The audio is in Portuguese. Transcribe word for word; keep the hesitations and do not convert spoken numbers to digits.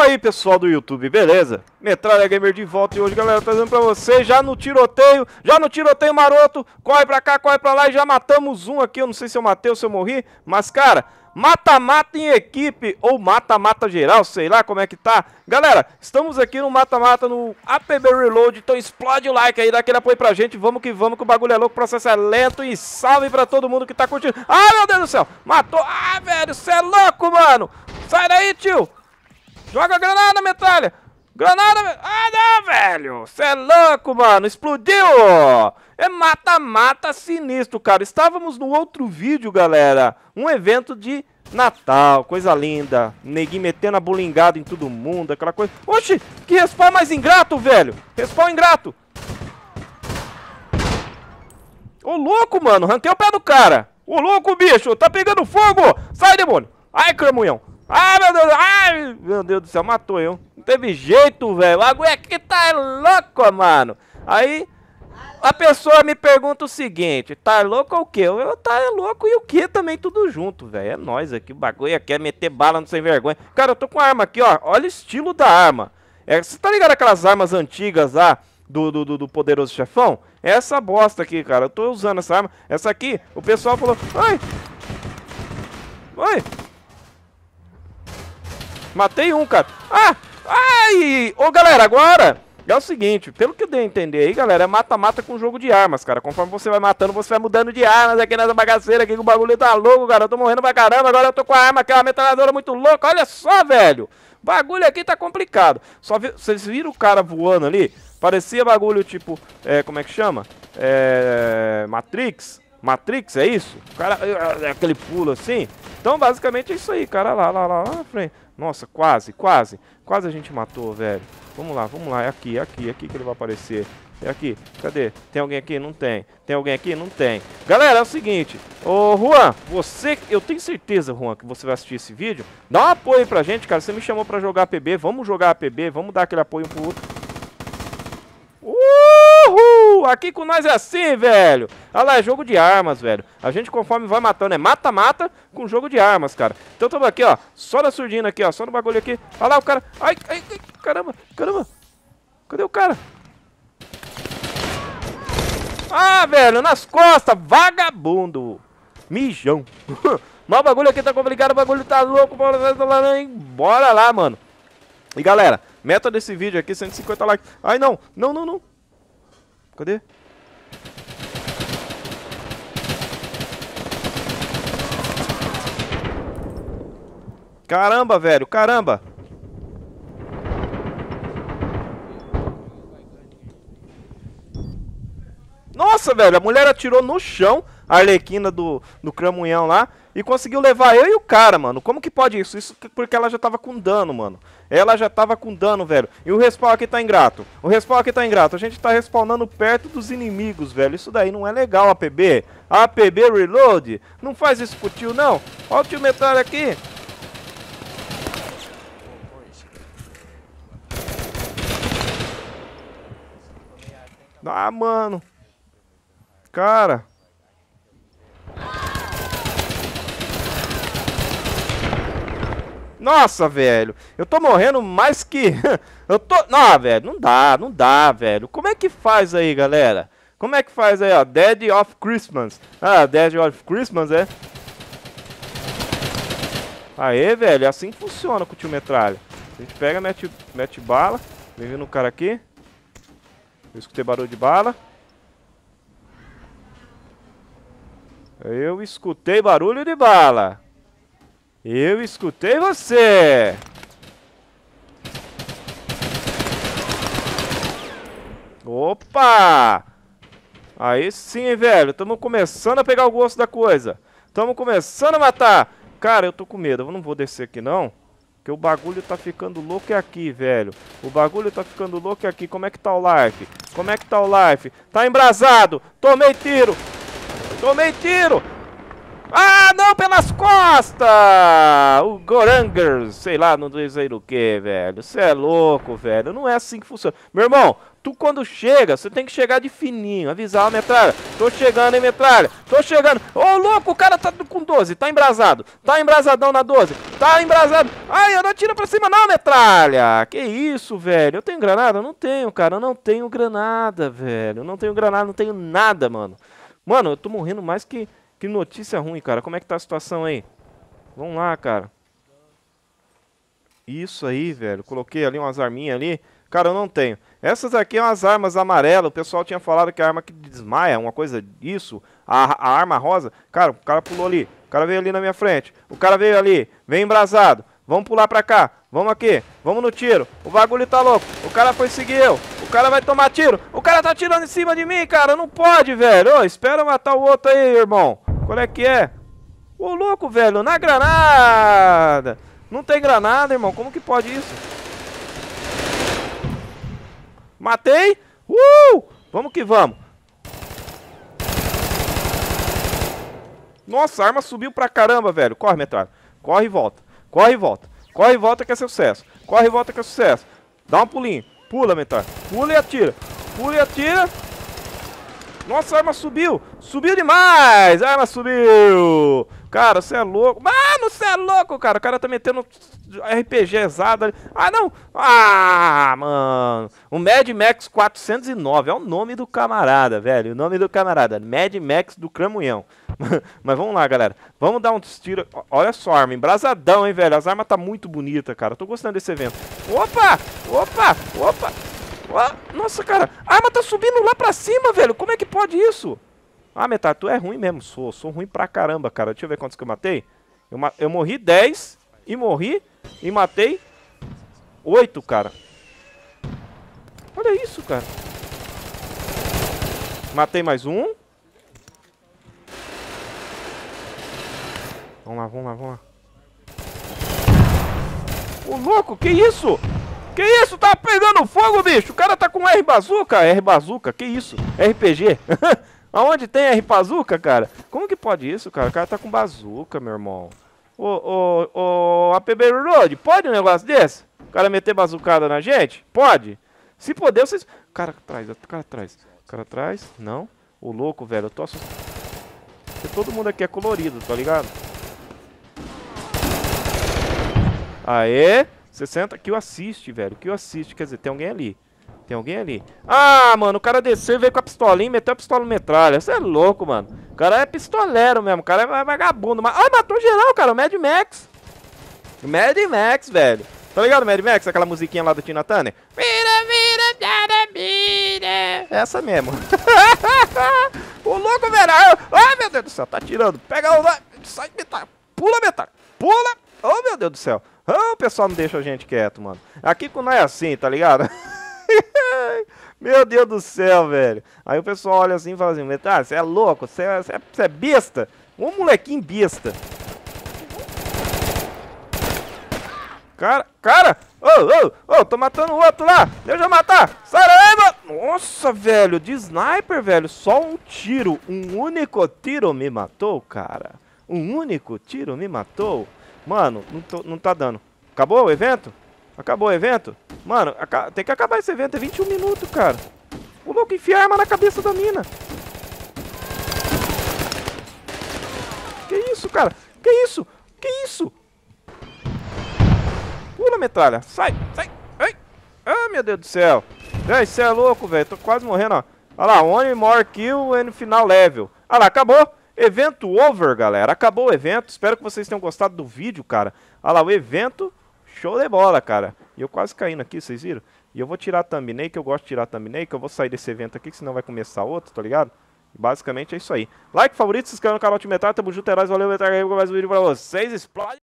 Fala aí, pessoal do YouTube, beleza? Metralha Gamer de volta e hoje, galera, trazendo pra vocês já no tiroteio, já no tiroteio maroto, corre pra cá, corre pra lá e já matamos um aqui, eu não sei se eu matei ou se eu morri, mas, cara, mata-mata em equipe ou mata-mata geral, sei lá como é que tá. Galera, estamos aqui no mata-mata no A P B Reload, então explode o like aí, dá aquele apoio pra gente, vamos que vamos, que o bagulho é louco, o processo é lento e salve pra todo mundo que tá curtindo. Ah, meu Deus do céu, matou, ah, velho, cê é louco, mano, sai daí, tio. Joga granada, metralha! Granada! Ah, não, velho! Você é louco, mano! Explodiu! É mata-mata sinistro, cara. Estávamos no outro vídeo, galera. Um evento de Natal. Coisa linda. Neguinho metendo a bulingada em todo mundo. Aquela coisa... Oxi! Que respawn mais ingrato, velho! Respawn ingrato! Ô, louco, mano! Arranquei o pé do cara! Ô, louco, bicho! Tá pegando fogo! Sai, demônio! Ai, cramunhão! Ai, meu Deus, ai, meu Deus do céu, matou eu. Não teve jeito, velho. O bagulho aqui tá louco, mano. Aí, a pessoa me pergunta o seguinte: tá louco ou o quê? Eu, tá louco e o quê também, tudo junto, velho. É nóis aqui, o bagulho aqui é meter bala no sem vergonha. Cara, eu tô com a arma aqui, ó. Olha o estilo da arma. É, você tá ligado aquelas armas antigas lá do, do, do, do Poderoso Chefão? É essa bosta aqui, cara. Eu tô usando essa arma. Essa aqui, o pessoal falou: ai, oi. Matei um, cara. Ah! Ai! Ô, galera, agora é o seguinte, pelo que eu dei a entender aí, galera, é mata-mata com jogo de armas, cara. Conforme você vai matando, você vai mudando de armas aqui nessa bagaceira aqui, que o bagulho tá louco, cara. Eu tô morrendo pra caramba, agora eu tô com a arma aqui, uma metralhadora muito louca. Olha só, velho. O bagulho aqui tá complicado. Só vi... Vocês viram o cara voando ali? Parecia bagulho tipo, é, como é que chama? É... Matrix. Matrix, é isso? O cara, aquele pulo assim. Então, basicamente é isso aí, cara. Lá, lá, lá, lá na frente. Nossa, quase, quase. Quase a gente matou, velho. Vamos lá, vamos lá. É aqui, é aqui, é aqui que ele vai aparecer. É aqui. Cadê? Tem alguém aqui? Não tem. Tem alguém aqui? Não tem. Galera, é o seguinte. Ô, Juan, você... Eu tenho certeza, Juan, que você vai assistir esse vídeo. Dá um apoio aí pra gente, cara. Você me chamou pra jogar A P B. Vamos jogar A P B. Vamos dar aquele apoio um pro outro. Uhul! Aqui com nós é assim, velho. Olha lá, é jogo de armas, velho. A gente, conforme vai matando, é mata-mata com jogo de armas, cara. Então estamos aqui, ó. Só na surdina aqui, ó. Só no bagulho aqui. Olha lá o cara. Ai, ai, ai, caramba, caramba. Cadê o cara? Ah, velho, nas costas. Vagabundo. Mijão. Mas o bagulho aqui tá complicado. O bagulho tá louco. Bora lá, mano. E galera, meta desse vídeo aqui, cento e cinquenta likes. Ai, não, não, não, não. Cadê? Caramba, velho, caramba. Nossa, velho, a mulher atirou no chão, a Arlequina do, do Cramunhão lá, e conseguiu levar eu e o cara, mano. Como que pode isso? Isso porque ela já tava com dano, mano. Ela já tava com dano, velho. E o respawn aqui tá ingrato. O respawn aqui tá ingrato. A gente tá respawnando perto dos inimigos, velho. Isso daí não é legal, A P B. A P B Reload. Não faz isso pro tio, não. Olha o tio metralha aqui. Ah, mano. Cara. Nossa, velho. Eu tô morrendo mais que... eu tô... Não, velho. Não dá, não dá, velho. Como é que faz aí, galera? Como é que faz aí, ó? Dead of Christmas. Ah, Dead of Christmas, é? Aê, velho. É assim que funciona com o tio metralha. A gente pega, mete, mete bala. Vem vindo o cara aqui. Eu escutei barulho de bala. Eu escutei barulho de bala. Eu escutei você. Opa! Aí sim, velho. Estamos começando a pegar o gosto da coisa. Estamos começando a matar. Cara, eu tô com medo. Eu não vou descer aqui, não. Porque o bagulho tá ficando louco é aqui, velho. O bagulho tá ficando louco é aqui. Como é que tá o life? Como é que tá o life? Tá embrasado. Tomei tiro. Tomei tiro. Ah, não, pelas costas! O Gorangers, sei lá, não sei o que, velho. Você é louco, velho. Não é assim que funciona. Meu irmão, Tu quando chega, você tem que chegar de fininho, avisar, ó, metralha, tô chegando, hein, metralha, tô chegando. Ô, louco, o cara tá com doze, tá embrasado, tá embrasadão na doze, tá embrasado. Ai, eu não atiro pra cima não, metralha. Que isso, velho, eu tenho granada? Não tenho, cara, eu não tenho granada, velho, eu não tenho granada, não tenho nada, mano. Mano, eu tô morrendo mais que, que notícia ruim, cara, como é que tá a situação aí? Vamos lá, cara. Isso aí, velho, coloquei ali umas arminhas ali. Cara, eu não tenho. Essas aqui são as armas amarelas. O pessoal tinha falado que é a arma que desmaia, uma coisa disso. A, a arma rosa. Cara, o cara pulou ali. O cara veio ali na minha frente. O cara veio ali. Vem embrasado. Vamos pular pra cá. Vamos aqui. Vamos no tiro. O bagulho tá louco. O cara foi seguir eu. O cara vai tomar tiro. O cara tá atirando em cima de mim, cara. Não pode, velho. Ô, espera matar o outro aí, irmão. Qual é que é? Ô, louco, velho. Na granada. Não tem granada, irmão. Como que pode isso? Matei! Uh! Vamos que vamos! Nossa, a arma subiu pra caramba, velho. Corre, metralha. Corre e volta. Corre e volta. Corre e volta que é sucesso. Corre e volta que é sucesso. Dá um pulinho. Pula, metralha. Pula e atira. Pula e atira. Nossa, a arma subiu. Subiu demais. A arma subiu. Cara, você é louco. Mano, você é louco, cara. O cara tá metendo R P Gzado ali. Ah, não. Ah, mano. O Mad Max quatrocentos e nove. É o nome do camarada, velho. O nome do camarada. Mad Max do Cramunhão. Mas vamos lá, galera. Vamos dar um tiro. Olha só a arma. Embrasadão, hein, velho. As armas tá muito bonita, cara. Eu tô gostando desse evento. Opa! Opa! Opa! Nossa, cara. A arma tá subindo lá pra cima, velho. Como é que pode isso? Ah, Metralha, tu é ruim mesmo. Sou, sou ruim pra caramba, cara. Deixa eu ver quantos que eu matei. Eu, ma eu morri dez e morri e matei oito, cara. Olha isso, cara. Matei mais um. Vamos lá, vamos lá, vamos lá. Ô, louco, que isso? Que isso? Tá pegando fogo, bicho. O cara tá com R Bazooka. R Bazooka, que isso? R P G. Aonde tem R Bazooka, cara? Como que pode isso, cara? O cara tá com bazooka, meu irmão. Ô, ô, ô, A P B Road, pode um negócio desse? O cara meter bazucada na gente? Pode? Se puder, vocês... O cara atrás, o cara atrás. O cara atrás, não. O louco, velho, eu tô assustado. Porque todo mundo aqui é colorido, tá ligado? Aê! sessenta kill assist, velho. Kill assist, quer dizer, tem alguém ali. Tem alguém ali. Ah, mano, o cara desceu e veio com a pistolinha e meteu a pistola no metralha. Você é louco, mano. O cara é pistolero mesmo. O cara é vagabundo. Mas... Ah, matou geral, cara. O Mad Max. O Mad Max, velho. Tá ligado, Mad Max? Aquela musiquinha lá do Tina Turner. Vira, vira, vira, vira. Essa mesmo. O louco, velho. Ai, meu Deus do céu. Tá tirando. Pega o... Sai, metralha. Pula, metralha. Pula. Oh, meu Deus do céu. Oh, o pessoal não deixa a gente quieto, mano. Aqui não é assim, tá ligado? Meu Deus do céu, velho. Aí o pessoal olha assim e fala assim: Metralha, você é louco, você é, você é, você é besta. Um molequinho besta. Cara, cara. Ô, ô, ô, tô matando o outro lá. Deixa eu matar. Sai daí, mano. Nossa, velho, de sniper, velho. Só um tiro, um único tiro me matou, cara. Um único tiro me matou. Mano, não, tô, não tá dando. Acabou o evento? Acabou o evento? Mano, tem que acabar esse evento. É vinte e um minutos, cara. O louco enfia a arma na cabeça da mina. Que isso, cara? Que isso? Que isso? Pula, metralha. Sai, sai. Ai. Ah, meu Deus do céu. Véi, você é louco, velho. Tô quase morrendo, ó. Olha lá, one more kill and final level. Olha lá, acabou. Evento over, galera. Acabou o evento. Espero que vocês tenham gostado do vídeo, cara. Olha lá, o evento... Show de bola, cara. E eu quase caindo aqui, vocês viram? E eu vou tirar a thumbnail, que eu gosto de tirar a thumbnail, que eu vou sair desse evento aqui, que senão vai começar outro, tá ligado? Basicamente é isso aí. Like, favorito, se inscreva no canal de Metralha, tamo junto, heróis, valeu, Metralha, mais um vídeo pra vocês, explode!